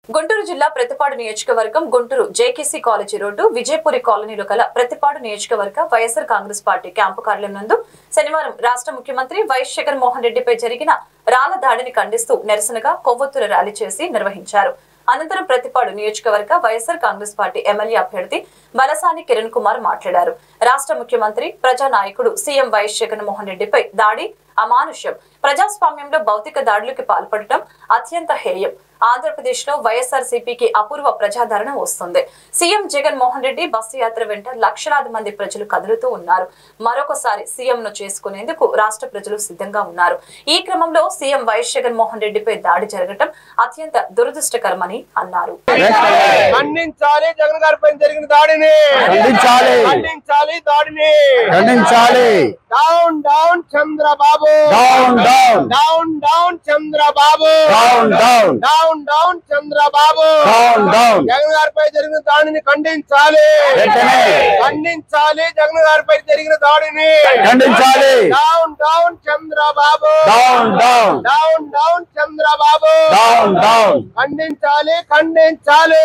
గుంటూరు జిల్లా ప్రతిపాడు నియోజకవర్గం Guntur JKC college road Vijayapuri కాలనీలో గల ప్రతిపాడు నియోజకవర్గ వైఎస్ఆర్ కాంగ్రెస్ పార్టీ క్యాంపు కార్యాలయం నందు శనివారం రాష్ట్ర ముఖ్యమంత్రి వైఎస్ జగన్మోహన్ రెడ్డిపై జరిగిన రాళ్ల దాడిని ఖండిస్తూ నిరసనగా కొవ్వొత్తుల ర్యాలీ చేసి నిర్వహించారు. అనంతరం ప్రతిపాడు నియోజకవర్గ వైఎస్ఆర్ కాంగ్రెస్ పార్టీ ఎమ్మెల్యే అభ్యర్థి బలసాని కిరణ్ కుమార్ మాట్లాడారు. రాష్ట్ర ముఖ్యమంత్రి ప్రజానాయకుడు సీఎం వైఎస్ జగన్మోహన్ రెడ్డిపై దాడి అమానుష్యం, ప్రజాస్వామ్యంలో భౌతిక దాడులకు పాల్పడటం అత్యంత హేయం. ఆంధ్రప్రదేశ్ లో వైఎస్ఆర్సీపీకి అపూర్వ ప్రజాదరణ వస్తుంది. సీఎం జగన్మోహన్ రెడ్డి బస్సు యాత్ర వెంట లక్షలాది మంది ప్రజలు కదులుతూ ఉన్నారు. మరొకసారి సీఎం ను చేసుకునేందుకు రాష్ట్ర ప్రజలు సిద్ధంగా ఉన్నారు. ఈ క్రమంలో సీఎం వైఎస్ జగన్మోహన్ రెడ్డిపై దాడి జరగడం అత్యంత దురదృష్టకరమని అన్నారు. ఖండించాలి జగన్ గారిపై జరిగిన దాడిని, ఖండించాలి దాడిని, ఖండించాలి. Down down Chandrababu, down down down down Chandrababu, down down down down Chandrababu, down down Jagan గారిపై జరిగిన దాడిని ఖండించాలి, ఖండించాలి. జగన్ గారిపై జరిగిన దాడిని ఖండించాలి. Down down Chandrababu, down down down down Chandrababu, down down ఖండించాలి, ఖండించాలి,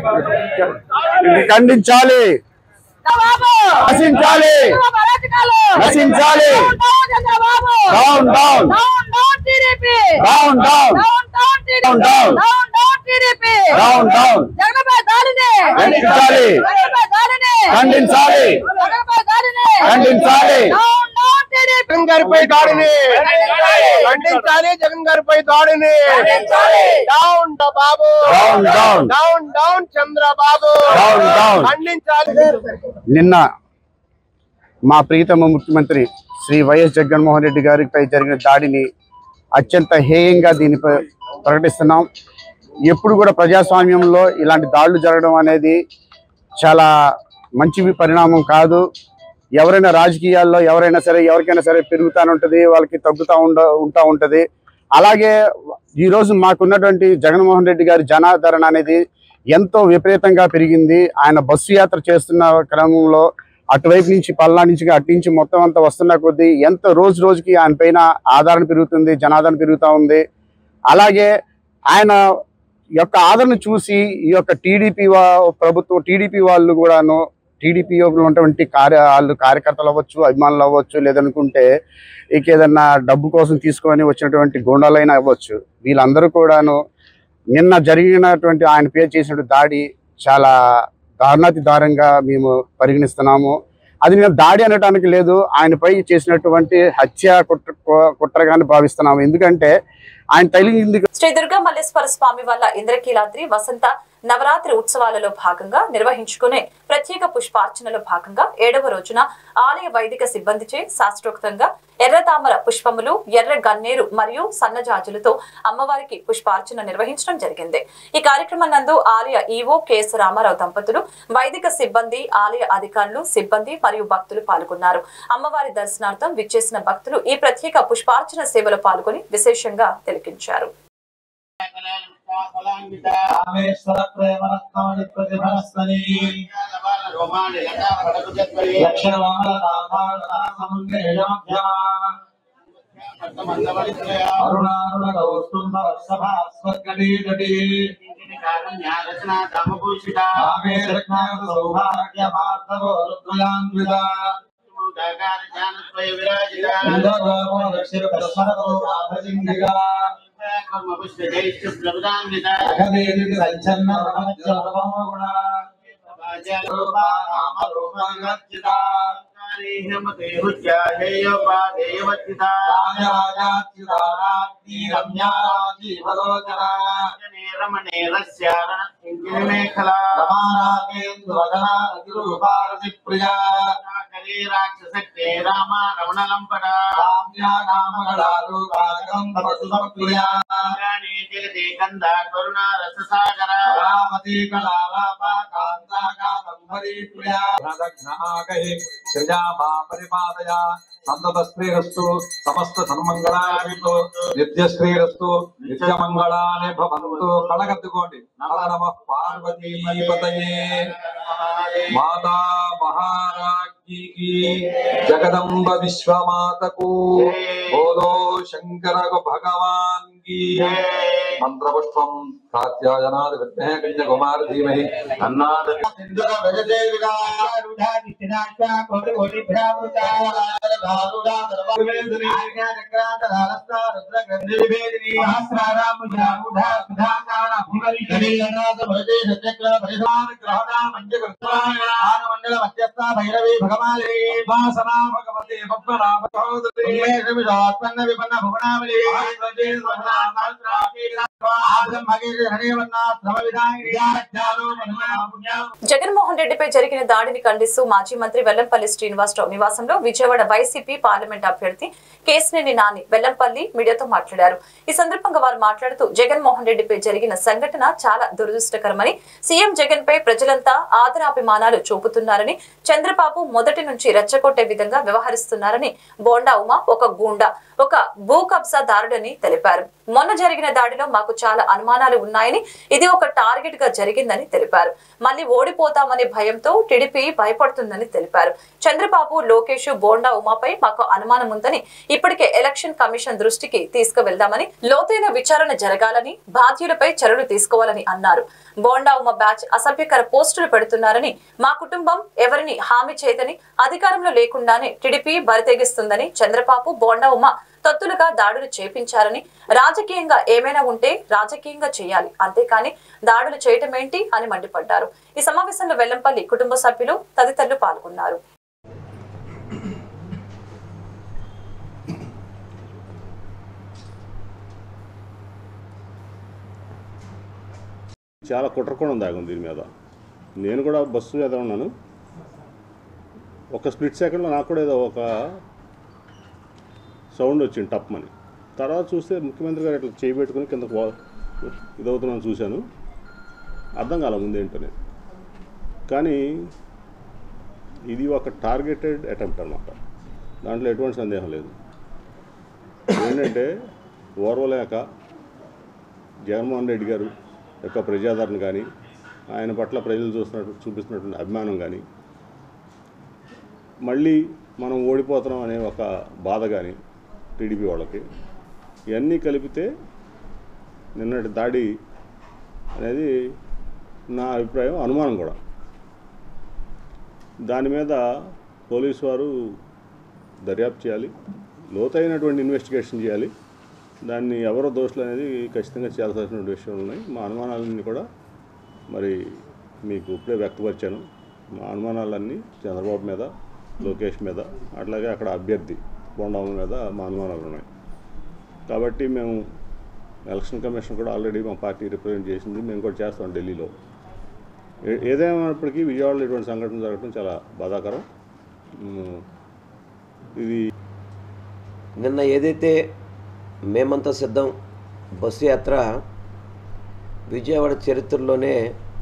ఖండించాలి. నశించాలి, నశించాలి. Down down down down down down down down ఖండించాలి, ఖండించాలి, ఖండించాలి. జగన్ గారిపై దాడిని ఖండించాలి, జగన్ గారిపై దాడిని down Babu, down down down down Chandrababu, down down ఖండించాలి. నిన్న మా ప్రీతమ ముఖ్యమంత్రి శ్రీ వైఎస్ జగన్మోహన్ రెడ్డి గారిపై జరిగిన దాడిని అత్యంత హేయంగా దీనిపై ప్రకటిస్తున్నాం. ఎప్పుడు కూడా ప్రజాస్వామ్యంలో ఇలాంటి దాడులు జరగడం అనేది చాలా మంచి పరిణామం కాదు. ఎవరైనా రాజకీయాల్లో ఎవరైనా సరే ఎవరికైనా సరే పెరుగుతూనే ఉంటుంది, వాళ్ళకి ఉంటా ఉంటుంది. అలాగే ఈరోజు మాకున్నటువంటి జగన్మోహన్ రెడ్డి గారి జనాదరణ అనేది ఎంతో విపరీతంగా పెరిగింది. ఆయన బస్సు యాత్ర చేస్తున్న క్రమంలో అటువైపు నుంచి పల్నా నుంచి అటు నుంచి మొత్తం అంతా వస్తున్న కొద్దీ ఎంత రోజు రోజుకి ఆయన పైన ఆదరణ పెరుగుతుంది, జనాదరణ పెరుగుతూ ఉంది. అలాగే ఆయన యొక్క ఆదరణ చూసి ఈ యొక్క టీడీపీ ప్రభుత్వం టీడీపీ వాళ్ళు కూడాను టీడీపీలో ఉన్నటువంటి కార్యకర్తలు అవ్వచ్చు, అభిమానులు అవ్వచ్చు, లేదనుకుంటే ఇక ఏదన్నా డబ్బు కోసం తీసుకొని వచ్చినటువంటి గూండాలైనా అవ్వచ్చు, వీళ్ళందరూ కూడాను నిన్న జరిగినటువంటి ఆయన పేరు చేసినటువంటి దాడి చాలా దారుణాతి దారుణంగా మేము పరిగణిస్తున్నాము. అది నేను దాడి అనడానికి లేదు, ఆయనపై చేసినటువంటి హత్య కుట్రగానే భావిస్తున్నాము. ఎందుకంటే ఆయన తగిలింది. శ్రీ దుర్గా మల్లేశ్వర స్వామి వల్ల ఇంద్రకీలాద్రి వసంత నవరాత్రి ఉత్సవాలలో భాగంగా నిర్వహించుకునే ప్రత్యేక పుష్పార్చనలో భాగంగా 7వ రోజున ఆలయ వైదిక సిబ్బందిచే శాస్త్రోక్తంగా ఎర్ర తామర పుష్పములు, ఎర్ర గన్నేరు మరియు సన్నజాజులతో అమ్మవారికి పుష్పార్చన నిర్వహించడం జరిగింది. ఈ కార్యక్రమం నందు ఆలయ ఈవో కెఎస్ రామారావు దంపతులు, వైదిక సిబ్బంది, ఆలయ అధికారులు, సిబ్బంది మరియు భక్తులు పాల్గొన్నారు. అమ్మవారి దర్శనార్థం విచ్చేసిన భక్తులు ఈ ప్రత్యేక పుష్పార్చన సేవలో పాల్గొని విశేషంగా తిలకించారు. సంతతశ్రీరస్తు సమస్త సన్మంగళాలు నిత్యశ్రీరస్తు నిత్యమంగళాని భవంతు. కళగద్దుకోండి. నమః పార్వతీపతయే మాతా మహారాజ్ఞి की जगदम्ब विश्वमाता को बोलो शंकर भगवान की। की मंत्रपुष्पम कात्यायनाद विद्महे कन्याकुमारी धीमहि अन्नाद सिंधुर भजते विदारूढ़ा नित्यनाशा कोटि कोटि भ्रामृता भारूढ़ा सर्ववेदनी आज्ञा चक्रांत लालसा रुद्र गंधेवेदिनी सहस्राराम मुजारूढ़ा सुधाकारा भूमरिशनी अन्नाद भजते सचक्र परिधान ग्रहणा मंजकृताय आनमंडल मध्यस्था भैरवी भगवाले वासना भगवते पद्मनाभ सहोदरी विशात्मन्न विपन्न भुवनावली आश्रजे सर्वनाथात्रापि आदम भगीर हरिवन्ना श्रमविदायिनी याज्ञालो मनमना पुण्यं జగన్మోహన్ రెడ్డిపై జరిగిన దాడిని ఖండిస్తూ మాజీ మంత్రి వెల్లంపల్లి శ్రీనివాసరావు నివాసంలో విజయవాడ వైసీపీ పార్లమెంట్ అభ్యర్థి కేశినేని నాని వెల్లంపల్లి మీడియాతో మాట్లాడారు. ఈ సందర్భంగా వారు మాట్లాడుతూ జగన్మోహన్ రెడ్డిపై జరిగిన సంఘటన చాలా దురదృష్టకరమని, సీఎం జగన్ పై ప్రజలంతా ఆదరాభిమానాలు చూపుతున్నారని, చంద్రబాబు మొదటి నుంచి రెచ్చగొట్టే విధంగా వ్యవహరిస్తున్నారని, బోండా ఉమా ఒక గూండా, ఒక భూ కబ్జాదారుడని తెలిపారు. మొన్న జరిగిన దాడిలో మాకు చాలా అనుమానాలు ఉన్నాయని, ఇది ఒక టార్గెట్ గా జరిగిందని తెలిపారు. మళ్లీ ఓడిపోతామనే భయంతో టీడీపీ భయపడుతుందని తెలిపారు. చంద్రబాబు, లోకేష్, బోండా ఉమాపై మాకు అనుమానం ఉందని, ఇప్పటికే ఎలక్షన్ కమిషన్ దృష్టికి తీసుకువెళ్దామని, లోతైన విచారణ జరగాలని, బాధ్యులపై చర్యలు తీసుకోవాలని అన్నారు. బోండా ఉమా బ్యాచ్ అసభ్యకర పోస్టులు పెడుతున్నారని, మా కుటుంబం ఎవరిని హామీ చేయదని, అధికారంలో లేకుండానే టీడీపీ బరితెగిస్తుందని, చంద్రబాబు, బోండా ఉమా తత్తులుగా దాడులు చేపించారని, రాజకీయంగా ఏమైనా ఉంటే రాజకీయంగా చేయాలి, అంతేకాని దాడులు చేయటం ఏంటి అని మండిపడ్డారు. ఈ సమావేశంలో వెల్లంపల్లి కుటుంబ సభ్యులు తదితరులు పాల్గొన్నారు. చాలా కుట్రకోణం దాగుంది దీని మీద. నేను కూడా బస్సు మీద ఉన్నాను. ఒక స్ప్లిట్ సెకండ్లో నాకు కూడా ఏదో ఒక సౌండ్ వచ్చింది టప్మని. తర్వాత చూస్తే ముఖ్యమంత్రి గారు ఇట్లా చేయి పెట్టుకుని కిందకు ఇదవుతున్నాను చూశాను. అర్థం కాల ముందేంటో నేను. కానీ ఇది ఒక టార్గెటెడ్ అటెంప్ట్ అన్నమాట. దాంట్లో ఎటువంటి సందేహం లేదు. ఏంటంటే ఓర్వలేక జగన్మోహన్ రెడ్డి గారు యొక్క ప్రజాదరణ కానీ, ఆయన పట్ల ప్రజలు చూపిస్తున్నటువంటి అభిమానం కానీ, మళ్ళీ మనం ఓడిపోతున్నాం అనే ఒక బాధ కానీ టీడీపీ వాళ్ళకి, ఇవన్నీ కలిపితే నిన్నటి దాడి అనేది నా అభిప్రాయం, అనుమానం కూడా. దాని మీద పోలీసు వారు దర్యాప్తు చేయాలి, లోతైనటువంటి ఇన్వెస్టిగేషన్ చేయాలి. దాన్ని ఎవరో దోషులు అనేది ఖచ్చితంగా చేయాల్సిన విషయాలు ఉన్నాయి. మా అనుమానాలన్నీ కూడా మరి మీకు ఇప్పుడే వ్యక్తపరిచాను. మా అనుమానాలన్నీ చంద్రబాబు మీద, లోకేష్ మీద, అట్లాగే అక్కడ అభ్యర్థి బోండా మీద మా అనుమానాలు ఉన్నాయి. కాబట్టి మేము ఎలక్షన్ కమిషన్ కూడా ఆల్రెడీ మా పార్టీ రిప్రజెంట్ చేసింది, మేము కూడా చేస్తాం ఢిల్లీలో. ఏదేమైనప్పటికీ విజయవాడలో ఇటువంటి సంఘటన జరగడం చాలా బాధాకరం. ఇది నిన్న ఏదైతే మేమంతా సిద్ధం బస్సు యాత్ర విజయవాడ చరిత్రలోనే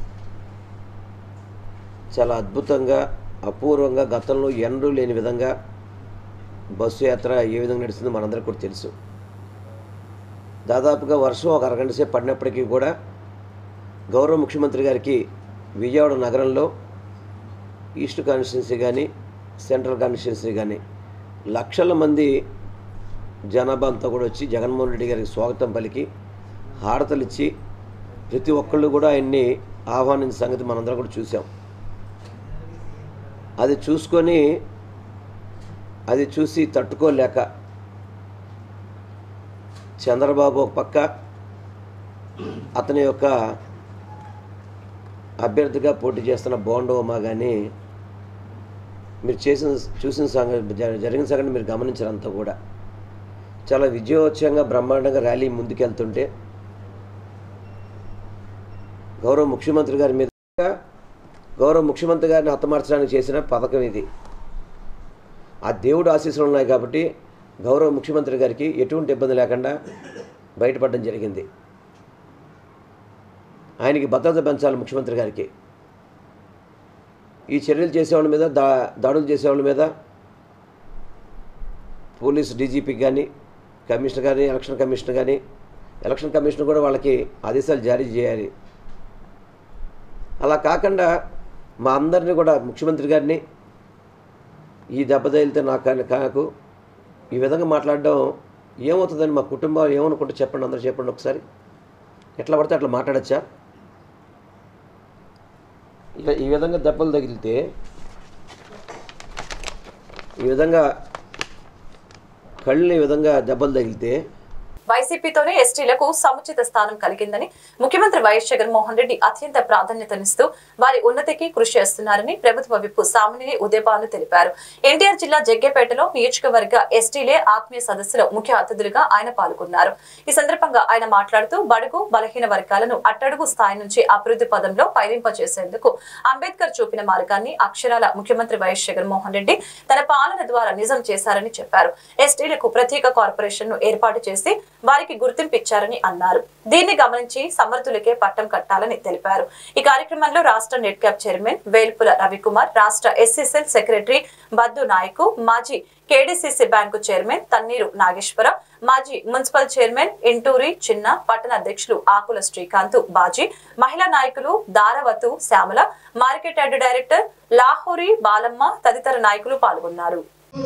చాలా అద్భుతంగా, అపూర్వంగా, గతంలో ఎన్నడూ లేని విధంగా బస్సు యాత్ర ఏ విధంగా నడిచిందో మనందరికీ కూడా తెలుసు. దాదాపుగా వర్షం ఒక అరగంట సేపు పడినప్పటికీ కూడా గౌరవ ముఖ్యమంత్రి గారికి విజయవాడ నగరంలో ఈస్ట్ కాన్స్టిట్యున్సీ కానీ, సెంట్రల్ కాన్స్టిట్యున్సీ కానీ లక్షల మంది జనాభా అంతా కూడా వచ్చి జగన్మోహన్ రెడ్డి గారికి స్వాగతం పలికి హారతలు ఇచ్చి ప్రతి ఒక్కళ్ళు కూడా ఆయన్ని ఆహ్వానించిన సంగతి మనందరం కూడా చూసాం. అది చూసి తట్టుకోలేక చంద్రబాబు ఒక పక్క, అతని యొక్క అభ్యర్థిగా పోటీ చేస్తున్న బోండా ఉమా కానీ మీరు చూసిన సంగతి, జరిగిన సంగతి మీరు గమనించారంతా కూడా చాలా విజయోత్సవంగా బ్రహ్మాండంగా ర్యాలీ ముందుకెళ్తుంటే గౌరవ ముఖ్యమంత్రి గారి మీద, గౌరవ ముఖ్యమంత్రి గారిని హతమార్చడానికి చేసిన పథకం ఇది. ఆ దేవుడు ఆశీస్సులు ఉన్నాయి కాబట్టి గౌరవ ముఖ్యమంత్రి గారికి ఎటువంటి ఇబ్బంది లేకుండా బయటపడడం జరిగింది. ఆయనకి భద్రత పెంచాలి ముఖ్యమంత్రి గారికి. ఈ చర్యలు చేసేవాళ్ళ మీద, దాడులు చేసేవాళ్ళ మీద పోలీసు డీజీపీకి కానీ, కమిషనర్ కానీ, ఎలక్షన్ కమిషనర్ కూడా వాళ్ళకి ఆదేశాలు జారీ చేయాలి. అలా కాకుండా మా అందరినీ కూడా, ముఖ్యమంత్రి గారిని ఈ దెబ్బ తగిలితే నాకు ఈ విధంగా మాట్లాడడం ఏమవుతుందని మా కుటుంబాలు ఏమనుకుంటే చెప్పండి, అందరూ చెప్పండి ఒకసారి. ఎట్లా పడితే అట్లా మాట్లాడచ్చా? ఇక ఈ విధంగా దెబ్బలు తగిలితే, ఈ విధంగా కళ్ళు ఈ విధంగా దెబ్బలు తగిలితే వైసీపీతోనే ఎస్టీలకు సముచిత స్థానం కలిగిందని ముఖ్యమంత్రి వైఎస్ జగన్మోహన్ రెడ్డి అత్యంత ప్రాధాన్యతనిస్తూ వారి ఉన్నతికి కృషి చేస్తున్నారని ప్రభుత్వ విప్ సామినేని ఉదయభాను తెలిపారు. ఎన్టీఆర్ జిల్లా జగ్గేపేటలో నియోజకవర్గ ఎస్టీలే ఆత్మీయ సదస్సులో ముఖ్య అతిథులుగా ఆయన పాల్గొన్నారు. ఈ సందర్భంగా ఆయన మాట్లాడుతూ బడుగు బలహీన వర్గాలను అట్టడుగు స్థాయి నుంచి అభివృద్ధి పదంలో పయనింపచేసేందుకు అంబేద్కర్ చూపిన మార్గాన్ని అక్షరాల ముఖ్యమంత్రి వైఎస్ జగన్మోహన్ రెడ్డి తన పాలన ద్వారా నిజం చేశారని చెప్పారు. ఎస్టీలకు ప్రత్యేక కార్పొరేషన్ ను ఏర్పాటు చేసి వారికి గుర్తింపు ఇచ్చారని అన్నారు. దీన్ని గమనించి సమర్థులకే పట్టం కట్టాలని తెలిపారు. ఈ కార్యక్రమంలో రాష్ట్ర net cap chairman Velpula Ravikumar, రాష్ట్ర ఎస్సీసెల్ సెక్రటరీ బద్దు నాయకు, మాజీ KDCC bank chairman Tanneeru Nageswara, మాజీ మున్సిపల్ చైర్మన్ ఇంటూరి చిన్న, పట్టణ అధ్యక్షులు ఆకుల శ్రీకాంత్ బాజీ, మహిళా నాయకులు Daravathu Syamala, market yard director Lahori Balamma తదితర నాయకులు పాల్గొన్నారు.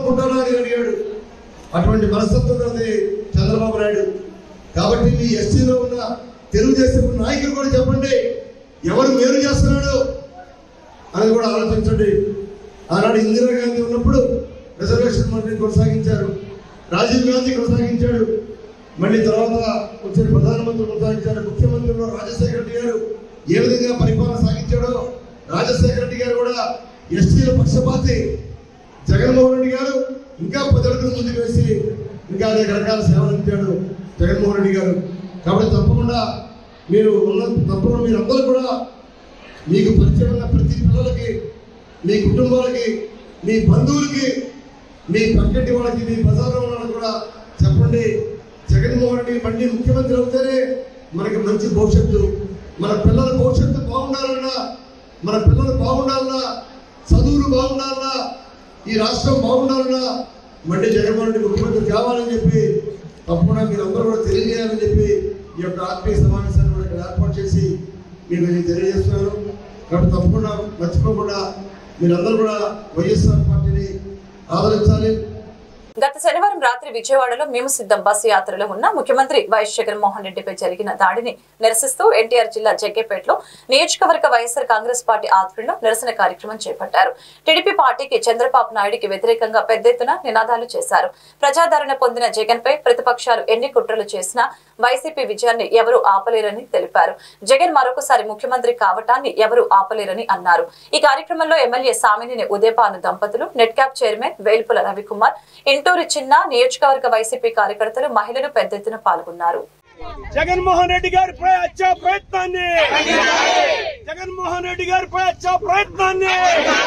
అటువంటి మనస్తత్వం ఉన్నది చంద్రబాబు నాయుడు. కాబట్టి మీ ఎస్టీలో ఉన్న తెలుగుదేశం నాయకులు కూడా చెప్పండి, ఎవరు మేలు చేస్తున్నాడు అని కూడా ఆలోచించండి. ఆనాడు ఇందిరాగాంధీ ఉన్నప్పుడు రిజర్వేషన్ మంత్రిని కొనసాగించారు, రాజీవ్ గాంధీ కొనసాగించాడు, మళ్ళీ తర్వాత వచ్చిన ప్రధానమంత్రి కొనసాగించారు. ముఖ్యమంత్రిలో రాజశేఖర రెడ్డి గారు ఏ విధంగా పరిపాలన సాగించాడో రాజశేఖర రెడ్డి గారు కూడా ఎస్టీల పక్షపాతి. జగన్మోహన్ రెడ్డి గారు ఇంకా 10 అడుగులు ముందుకు వేసి ఇంకా అనేక రకాల సేవలు ఇచ్చాడు జగన్మోహన్ రెడ్డి గారు. కాబట్టి తప్పకుండా మీరు అందరూ కూడా మీకు పరిచయం ఉన్న ప్రతి పిల్లలకి, మీ కుటుంబాలకి, మీ బంధువులకి, మీ పక్కటి వాళ్ళకి, మీ బజార్లో వాళ్ళకి కూడా చెప్పండి, జగన్మోహన్ రెడ్డి మళ్ళీ ముఖ్యమంత్రి అవుతేనే మనకి మంచి భవిష్యత్తు. మన పిల్లల భవిష్యత్తు బాగుండాలన్నా, మన పిల్లలు బాగుండాలన్నా, చదువులు బాగుండాలన్నా, ఈ రాష్ట్రం బాగుండాలన్నా మళ్ళీ జగన్మోహన్ రెడ్డి ముఖ్యమంత్రి కావాలని చెప్పి తప్పకుండా మీరు అందరూ కూడా తెలియజేయాలని చెప్పి ఈ యొక్క ఆత్మీయ సమావేశాన్ని కూడా ఇక్కడ ఏర్పాటు చేసి మీకు నేను తెలియజేస్తున్నాను. కాబట్టి తప్పకుండా మర్చిపోకుండా మీరందరూ కూడా వైఎస్ఆర్ పార్టీని ఆదరించాలి. గత శనివారం రాత్రి విజయవాడలో మేము సిద్ధం బస్సు యాత్రలో ఉన్న ముఖ్యమంత్రి వైఎస్ జగన్మోహన్ రెడ్డిపై జరిగిన దాడిని నిరసిస్తూ ఎన్టీఆర్ జిల్లా జగ్గేపేటలో నియోజకవర్గ వైఎస్ఆర్ కాంగ్రెస్ పార్టీ ఆధ్వర్యంలో నిరసన కార్యక్రమం చేపట్టారు. టీడీపీ పార్టీకి చంద్రబాబు నాయుడికి వ్యతిరేకంగా పెద్ద ఎత్తున నినాదాలు చేశారు. ప్రజాదరణ పొందిన జగన్ పై ప్రతిపక్షాలు ఎన్ని కుట్రలు చేసినా వైసీపీ విజయాన్ని ఎవరూ ఆపలేరని తెలిపారు. జగన్ మరొకసారి ముఖ్యమంత్రి కావటాన్ని ఎవరూ ఆపలేరని అన్నారు. ఈ కార్యక్రమంలో ఎమ్మెల్యే సామినేని ఉదయభాను దంపతులు, net cap chairman Velpula Ravikumar, Inturi Chinna, నియోజకవర్గ వైసీపీ కార్యకర్తలు, మహిళలు పెద్ద ఎత్తున పాల్గొన్నారు. జగన్మోహన్ రెడ్డి గారిపై హత్యా ప్రయత్నాన్ని, జగన్మోహన్ రెడ్డి గారిపై హత్యా ప్రయత్నాన్ని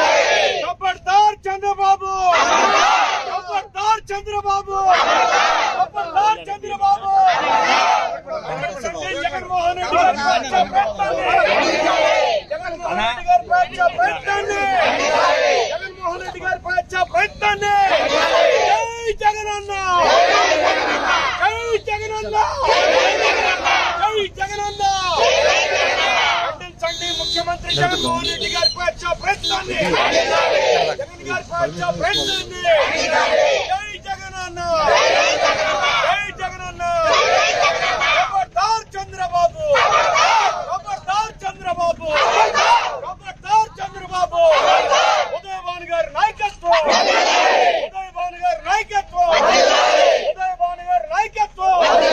ఖబర్దార్ చంద్రబాబు, ఖబర్దార్ చంద్రబాబు, ఖబర్దార్ చంద్రబాబు. జగన్మోహన్ రెడ్డి గారిపై హత్యా ప్రయత్నాన్ని, జగన్మోహన్ రెడ్డి గారిపై హత్యా ప్రయత్నాన్ని, జగన్మోహన్ రెడ్డి గారిపై హత్యా ప్రయత్నాన్ని. జై జగనన్న, జై జగనన్న, జై జగనన్న. ఖండించండి ముఖ్యమంత్రి జగన్మోహన్ రెడ్డి గారిపై హత్యా ప్రయత్నాన్ని, జగన్ గారిపై హత్యా ప్రయత్నాన్ని. జై జగనన్న, జై జగనన్న. ఖబర్దార్ చంద్రబాబు, ఖబర్దార్ చంద్రబాబు, ఖబర్దార్ చంద్రబాబు. ఉదయభాను గారి నాయకత్వం, ఉదయభాను గారి నాయకత్వం, ఉదయభాను గారి నాయకత్వం.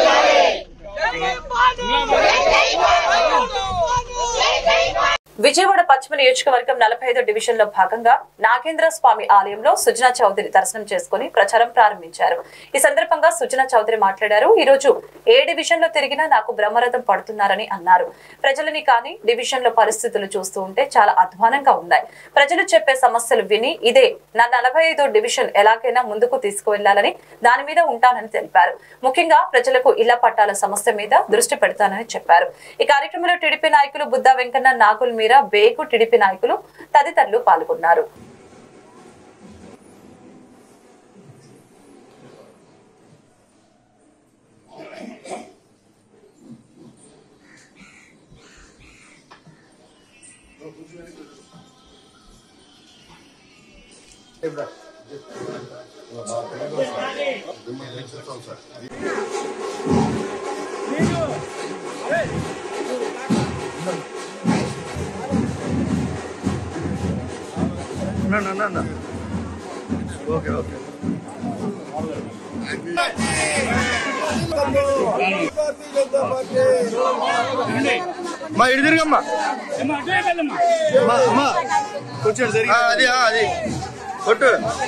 విజయవాడ పశ్చిమ నియోజకవర్గం 45వ డివిజన్ లో భాగంగా నాగేంద్ర స్వామి ఆలయంలో సుజనా చౌదరి దర్శనం చేసుకుని ప్రచారం ప్రారంభించారు. ఈ సందర్భంగా సుజనా చౌదరి మాట్లాడారు. ఈ రోజు ఏ డివిజన్ లో తిరిగినా నాకు బ్రహ్మరథం పడుతున్నారని అన్నారు. ప్రజలని కానీ డివిజన్ లో పరిస్థితులు చూస్తూ ఉంటే చాలా అధ్వానంగా ఉన్నాయి. ప్రజలు చెప్పే సమస్యలు విని ఇదే నా 45వ డివిజన్ ఎలాగైనా ముందుకు తీసుకువెళ్లాలని దాని మీద ఉంటానని తెలిపారు. ముఖ్యంగా ప్రజలకు ఇళ్ల పట్టాల సమస్య మీద దృష్టి పెడతానని చెప్పారు. ఈ కార్యక్రమంలో టీడీపీ నాయకులు బుద్దా వెంకన్న, నాగుల్ మీరా, బేగు, టీడీపీ నాయకులు తదితరులు పాల్గొన్నారు. ఓకే ఓకే మా ఇటు తిరిగమ్మా కొంచెం అది అది కొట్టు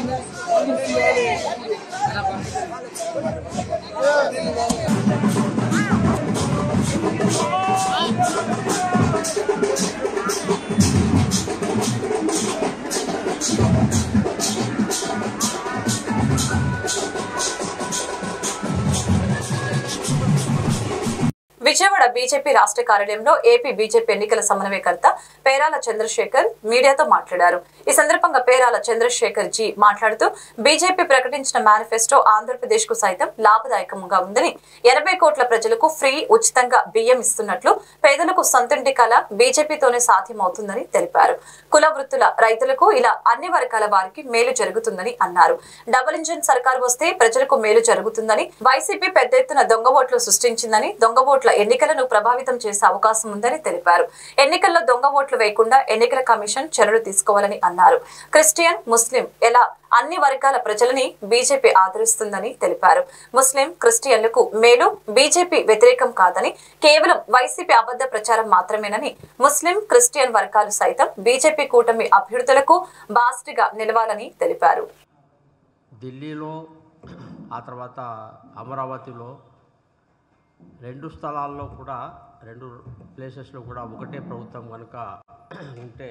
విజయవాడ బీజేపీ రాష్ట్ర కార్యాలయంలో ఏపీ బీజేపీ ఎన్నికల సమన్వయకర్త పేరాల చంద్రశేఖర్ మీడియాతో మాట్లాడారు. ఈ సందర్భంగా పేరాల చంద్రశేఖర్ జీ మాట్లాడుతూ బీజేపీ ప్రకటించిన మేనిఫెస్టో ఆంధ్రప్రదేశ్ కు సైతం లాభదాయకంగా ఉందని, 80 కోట్ల ప్రజలకు ఫ్రీ ఉచితంగా బియ్యం ఇస్తున్నట్లు, పేదలకు సొంతింటి కల బీజేపీతోనే సాధ్యమవుతుందని తెలిపారు. కుల వృత్తుల రైతులకు ఇలా అన్ని వర్గాల వారికి మేలు జరుగుతుందని అన్నారు. డబుల్ ఇంజిన్ సర్కార్ వస్తే ప్రజలకు మేలు జరుగుతుందని, వైసీపీ పెద్ద ఎత్తున దొంగ ఓట్లు సృష్టించిందని, దొంగ ఓట్ల ఎన్నికలను ప్రభావితం చేసే అవకాశం ఉందని తెలిపారు. ఎన్నికల్లో దొంగ ఓట్లు వేయకుండా ఎన్నికల కమిషన్ చర్యలు తీసుకోవాలని అన్నారు. క్రిస్టియన్, ముస్లిం ఎలా అన్ని వర్గాల ప్రజలని బీజేపీ ఆదరిస్తుందని తెలిపారు. ముస్లిం, క్రిస్టియన్లకు మేలు బీజేపీ వ్యతిరేకం కాదని, కేవలం వైసీపీ అబద్ధ ప్రచారం మాత్రమేనని, ముస్లిం, క్రిస్టియన్ వర్గాలు సైతం బీజేపీ కూటమి అభ్యర్థులకు బాస్టిగా నిలవాలని తెలిపారు. ఢిల్లీలో ఆ తర్వాత అమరావతిలో 2 స్థలాల్లో కూడా 2 ప్లేసెస్లో కూడా ఒకటే ప్రభుత్వం కనుక ఉంటే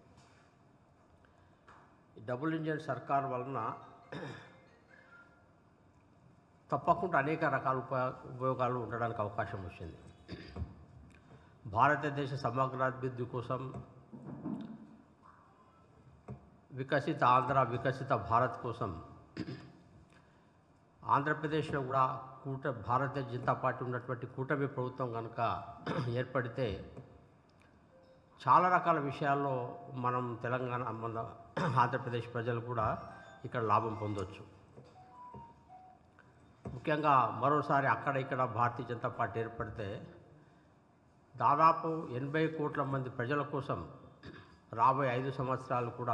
డబుల్ ఇంజిన్ సర్కార్ వలన తప్పకుండా అనేక రకాల ఉపయోగాలు ఉండడానికి అవకాశం వచ్చింది. భారతదేశ సమగ్రాభివృద్ధి కోసం వికసిత ఆంధ్ర, వికసిత భారత్ కోసం ఆంధ్రప్రదేశ్లో కూడా భారతీయ జనతా పార్టీ ఉన్నటువంటి కూటమి ప్రభుత్వం కనుక ఏర్పడితే చాలా రకాల విషయాల్లో మనం తెలంగాణ, మన ఆంధ్రప్రదేశ్ ప్రజలు కూడా ఇక్కడ లాభం పొందవచ్చు. ముఖ్యంగా మరోసారి అక్కడ ఇక్కడ భారతీయ జనతా పార్టీ ఏర్పడితే దాదాపు 80 కోట్ల మంది ప్రజల కోసం రాబోయే 5 సంవత్సరాలు కూడా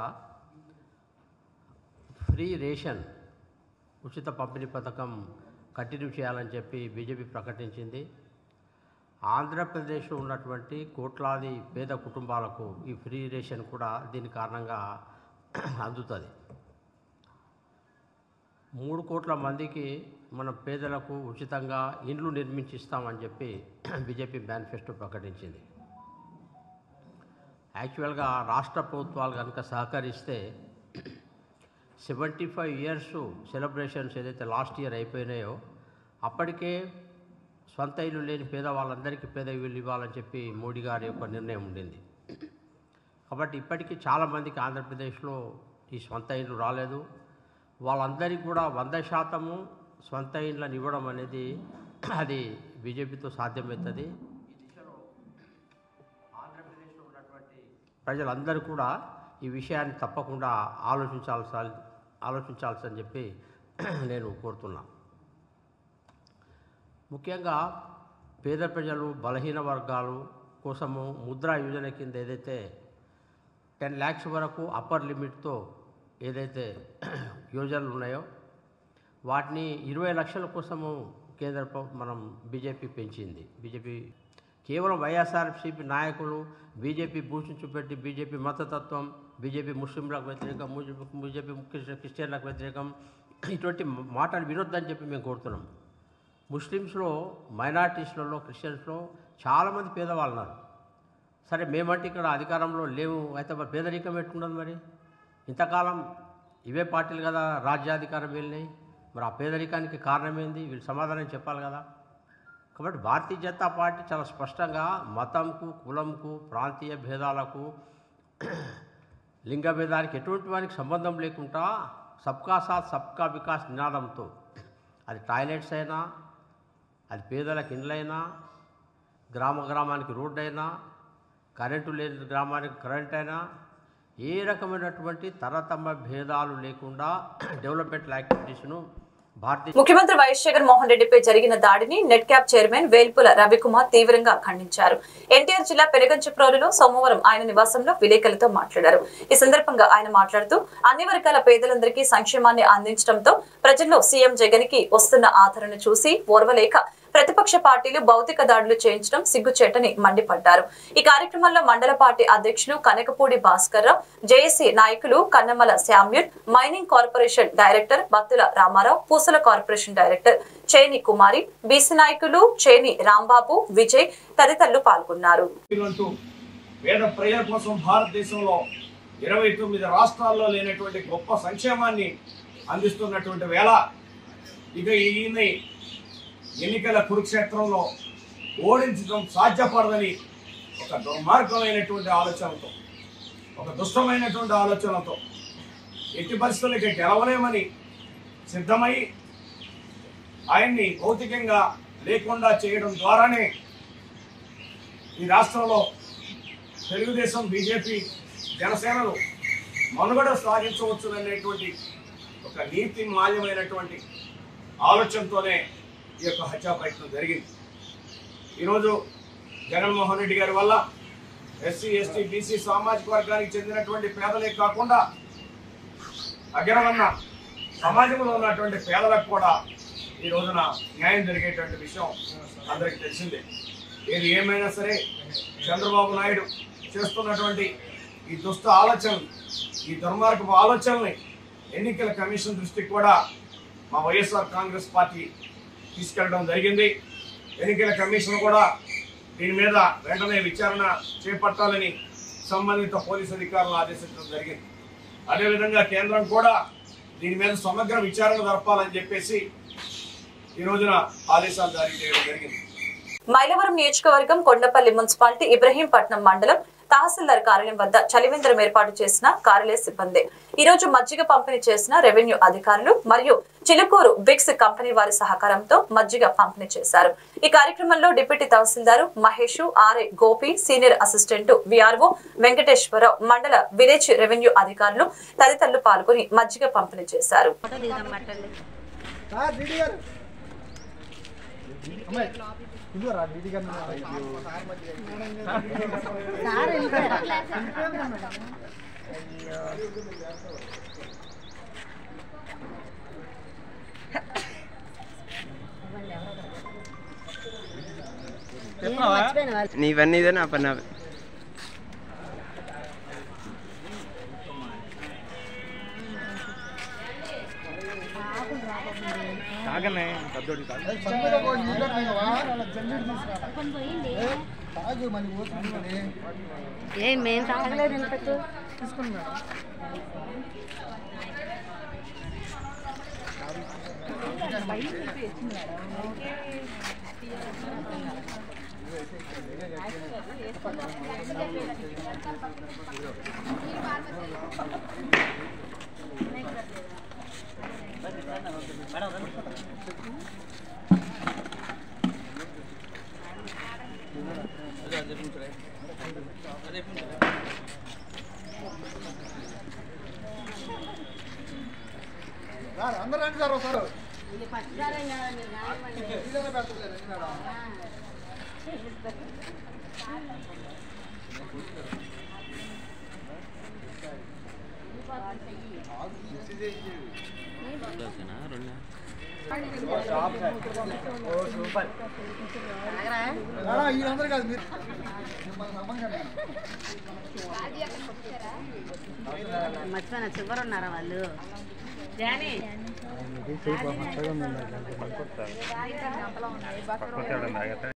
ఫ్రీ రేషన్ ఉచిత పంపిణీ పథకం కంటిన్యూ చేయాలని చెప్పి బీజేపీ ప్రకటించింది. ఆంధ్రప్రదేశ్లో ఉన్నటువంటి కోట్లాది పేద కుటుంబాలకు ఈ ఫ్రీ రేషన్ కూడా దీని కారణంగా అందుతుంది. 3 కోట్ల మందికి మన పేదలకు ఉచితంగా ఇండ్లు నిర్మించిస్తామని చెప్పి బీజేపీ మేనిఫెస్టో ప్రకటించింది. యాక్చువల్గా రాష్ట్ర ప్రభుత్వాలు కనుక సహకరిస్తే 75 ఇయర్స్ సెలబ్రేషన్స్ ఏదైతే లాస్ట్ ఇయర్ అయిపోయినాయో అప్పటికే సొంత ఇల్లు లేని పేదవాళ్ళందరికీ పేద ఇల్లు ఇవ్వాలని చెప్పి మోడీ గారి యొక్క నిర్ణయం ఉండింది. కాబట్టి ఇప్పటికీ చాలామందికి ఆంధ్రప్రదేశ్లో ఈ సొంత ఇల్లు రాలేదు. వాళ్ళందరికీ కూడా 100% సొంత ఇళ్ళని ఇవ్వడం అనేది అది బీజేపీతో సాధ్యమవుతుంది. ఈ దిశలో ఆంధ్రప్రదేశ్లో ఉన్నటువంటి ప్రజలందరూ కూడా ఈ విషయాన్ని తప్పకుండా ఆలోచించాల్సని చెప్పి నేను కోరుతున్నా. ముఖ్యంగా పేద ప్రజలు, బలహీన వర్గాలు కోసము ముద్రా యోజన కింద ఏదైతే 10 lakhs వరకు అప్పర్ లిమిట్తో ఏదైతే యోజనలు ఉన్నాయో వాటిని 20 లక్షల కోసము కేంద్ర మనం బీజేపీ పెంచింది. బీజేపీ కేవలం వైఎస్ఆర్సీపీ నాయకులు బీజేపీ భూషణ్ చూపెట్టి బీజేపీ మతతత్వం, బీజేపీ ముస్లింలకు వ్యతిరేకం, బీజేపీ క్రిస్టియన్లకు వ్యతిరేకం ఇటువంటి మాటలు వినొద్దని చెప్పి మేము కోరుతున్నాం. ముస్లిమ్స్లో, మైనార్టీస్లలో, క్రిస్టియన్స్లో చాలామంది పేదవాళ్ళు ఉన్నారు. సరే మేమంటే ఇక్కడ అధికారంలో లేవు, అయితే మరి పేదరికం పెట్టుకున్నది. మరి ఇంతకాలం ఇవే పార్టీలు కదా రాజ్యాధికారం వెళ్ళినాయి. మరి ఆ పేదరికానికి కారణం ఏంది? వీళ్ళు సమాధానం చెప్పాలి కదా. కాబట్టి భారతీయ జనతా పార్టీ చాలా స్పష్టంగా మతంకు, కులంకు, ప్రాంతీయ భేదాలకు, లింగ భేదానికి ఎటువంటి వారికి సంబంధం లేకుండా సబ్కా సాత్ సబ్కా వికాస్ నినాదంతో అది టాయిలెట్స్ అయినా, అది పేదలకు ఇండ్లైనా, గ్రామానికి రోడ్డు అయినా, కరెంటు లేని గ్రామానికి కరెంట్ అయినా, ఏ రకమైనటువంటి తరతమ భేదాలు లేకుండా డెవలప్మెంట్ యాక్టివిటీస్ను ముఖ్యమంత్రి వైఎస్ జగన్మోహన్ రెడ్డిపై జరిగిన దాడిని net cap chairman Velpula Ravikumar తీవ్రంగా ఖండించారు. ఎన్టీఆర్ జిల్లా పెనుగంచిప్రోలులో సోమవారం ఆయన నివాసంలో విలేకరులతో మాట్లాడారు. ఈ సందర్భంగా ఆయన మాట్లాడుతూ అన్ని వర్గాల పేదలందరికీ సంక్షేమాన్ని అందించడంతో ప్రజల్లో సీఎం జగన్ కి వస్తున్న ఆదరణ చూసి ఓర్వలేక ప్రతిపక్ష పార్టీలు భౌతిక దాడులు చేయించడం సిగ్గుచేటని మండిపడ్డారు. ఈ కార్యక్రమంలో మండల పార్టీ అధ్యక్షులు కనకపూడి భాస్కర్ రావు, జేఏసీ నాయకులు Kannamala Samuel, mining corporation director Battula Ramarao, Poosala corporation director Cheni Kumari, BC నాయకులు చేని రాంబాబు, విజయ్ తదితరులు పాల్గొన్నారు. పేద ప్రజల కోసం భారతదేశంలో 29 రాష్ట్రాల్లో లేనటువంటి గొప్ప సంక్షేమాన్ని అందిస్తున్నటువంటి వేళ ఇక ఈయన ఎన్నికల కురుక్షేత్రంలో ఓడించడం సాధ్యపడదని ఒక దుర్మార్గమైనటువంటి ఆలోచనతో, ఒక దుష్టమైనటువంటి ఆలోచనతో ఎట్టి పరిస్థితులకి గెలవలేమని సిద్ధమై ఆయన్ని భౌతికంగా లేకుండా చేయడం ద్వారానే ఈ రాష్ట్రంలో తెలుగుదేశం, బీజేపీ, జనసేనలు మనుగడ సాగించవచ్చుననేటువంటి ఒక నీతి మాల్యమైనటువంటి ఆలోచనతోనే ఈ యొక్క హత్యా ప్రయత్నం జరిగింది. ఈరోజు జగన్మోహన్ రెడ్డి గారి వల్ల ఎస్సీ, ఎస్టీ, బీసీ సామాజిక వర్గానికి చెందినటువంటి పేదలే కాకుండా అగ్రవర్ణ సమాజంలో ఉన్నటువంటి పేదలకు కూడా ఈ రోజున న్యాయం జరిగేటువంటి విషయం అందరికీ తెలిసిందే. ఏది ఏమైనా సరే చంద్రబాబు నాయుడు చేస్తున్నటువంటి ఈ దుష్ట ఆలోచనలు, ఈ దుర్మార్గపు ఆలోచనల్ని ఎన్నికల కమిషన్ దృష్టికి కూడా మా వైఎస్ఆర్ కాంగ్రెస్ పార్టీ తీసుకెళ్లడం జరిగింది. ఎన్నికల కమిషన్ కూడా దీని మీద వెంటనే విచారణ చేపట్టాలని సంబంధిత పోలీసు అధికారులను ఆదేశించడం జరిగింది. అదేవిధంగా కేంద్రం కూడా దీని మీద సమగ్ర విచారణ జరపాలని చెప్పేసి ఈ రోజున ఆదేశాలు జారీ చేయడం జరిగింది. మైలవరం నియోజకవర్గం కొండపల్లి మున్సిపాలిటీ ఇబ్రహీంపట్నం మండలం తహసీల్దార్ కార్యాలయం వద్ద చలివేంద్రం ఏర్పాటు చేసిన కార్యాలయ సిబ్బంది ఈ రోజు మజ్జిగ పంపిణీ చేసిన రెవెన్యూ అధికారులు మరియు చిలుకూరు బిక్స్ కంపెనీ వారి సహకారంతో మజ్జిగ పంపిణీ చేశారు. ఈ కార్యక్రమంలో deputy tahsildar Mahesh, RI Gopi, senior assistant VRO Venkateswararao, మండల విలేజ్ రెవెన్యూ అధికారులు తదితరులు పాల్గొని మజ్జిగ పంపిణీ చేశారు. నీవన్నీ ఇదే నా పని. మేము తాగలేదు ఇంతకు తీసుకున్నా. అందరూ రండి సార్ ఒకసారి. వీళ్ళందరూ కాదు మీరు మర్చిపోయిన చివరు ఉన్నారా వాళ్ళు? జానీ